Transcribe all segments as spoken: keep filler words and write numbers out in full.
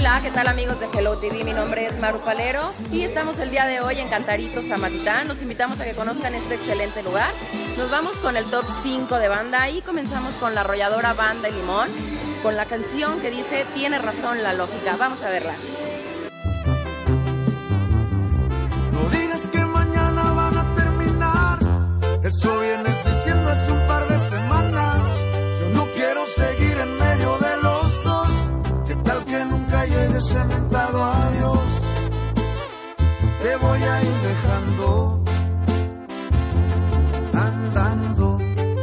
Hola, ¿qué tal amigos de Hello T V? Mi nombre es Maru Palero y estamos el día de hoy en Cantaritos, Amatitán. Los invitamos a que conozcan este excelente lugar. Nos vamos con el top cinco de banda y comenzamos con la arrolladora Banda y Limón, con la canción que dice Tiene razón la lógica. Vamos a verla. No digas que mañana van a terminar, eso viene diciendo hace un par de semanas. Yo no quiero seguir en medio de los dos, que tal que nunca llegue cementado a Dios. Te voy a ir dejando andando.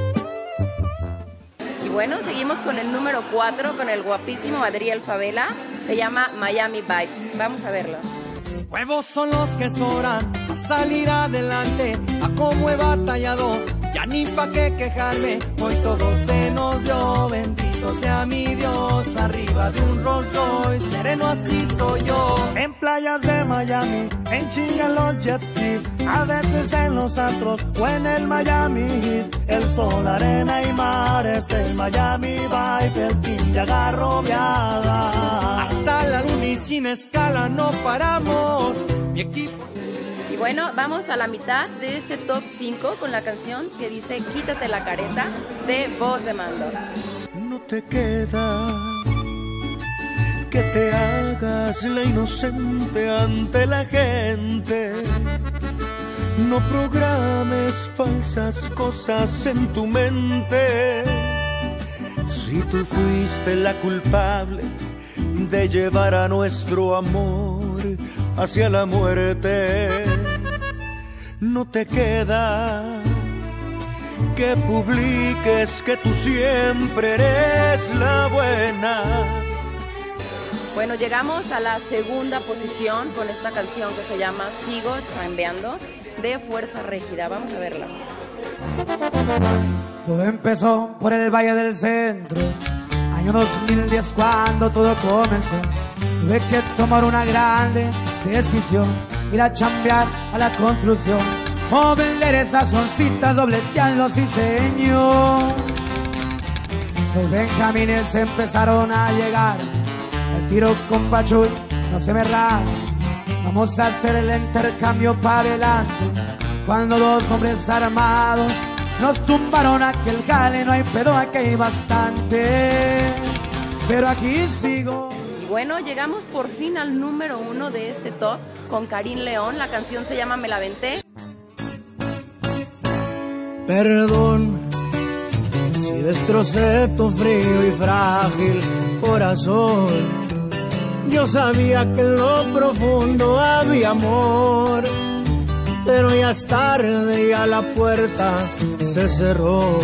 Y bueno, seguimos con el número cuatro, con el guapísimo Adriel Favela. Se llama Miami Vibe. Vamos a verlo. Huevos son los que sobran para salir adelante. A cómo he batallado, ya ni pa' qué quejarme. Hoy todo se nos dio, bendito sea mi Dios. Arriba de un Rolls Royce, sereno así soy yo. En playas de Miami, en chinga los jet skis, a veces en los antros o en el Miami Heat. El sol, arena y mar es el Miami Vibe, el team ya agarro viada. Hasta la luna y sin escala no paramos, mi equipo. Y bueno, vamos a la mitad de este top cinco con la canción que dice Quítate la careta, de Voz de Mando. No te queda que te hagas la inocente ante la gente. No programes falsas cosas en tu mente. Si tú fuiste la culpable de llevar a nuestro amor hacia la muerte, no te queda que publiques que tú siempre eres la buena. Bueno, llegamos a la segunda posición con esta canción que se llama Sigo Chambeando, de Fuerza Régida. Vamos a verla. Todo empezó por el Valle del Centro, año dos mil diez cuando todo comenzó. Tuve que tomar una grande decisión, ir a chambear a la construcción, o vender esas oncitas dobleteando, sí señor. Los benjamines empezaron a llegar, el tiro con Pachuy no se me raja. Vamos a hacer el intercambio para adelante, cuando dos hombres armados nos tumbaron aquel jale. No hay pedo, aquí hay bastante, pero aquí sigo. Y bueno, llegamos por fin al número uno de este top con Karim León. La canción se llama Me la aventé. Perdón si destrocé tu frío y frágil corazón. Yo sabía que en lo profundo había amor, pero ya es tarde, ya la puerta se cerró.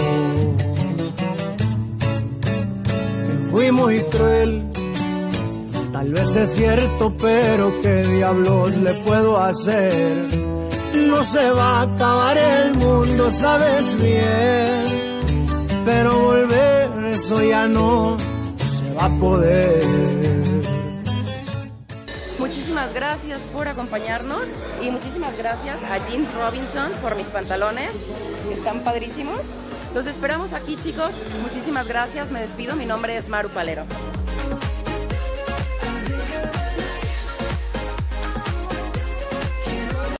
Que fui muy cruel, tal vez es cierto, pero qué diablos le puedo hacer. No se va a acabar el mundo, sabes bien, pero volver, eso ya no se va a poder. Muchísimas gracias por acompañarnos y muchísimas gracias a Jeans Robinson por mis pantalones, que están padrísimos. Los esperamos aquí, chicos. Muchísimas gracias, me despido. Mi nombre es Maru Palero.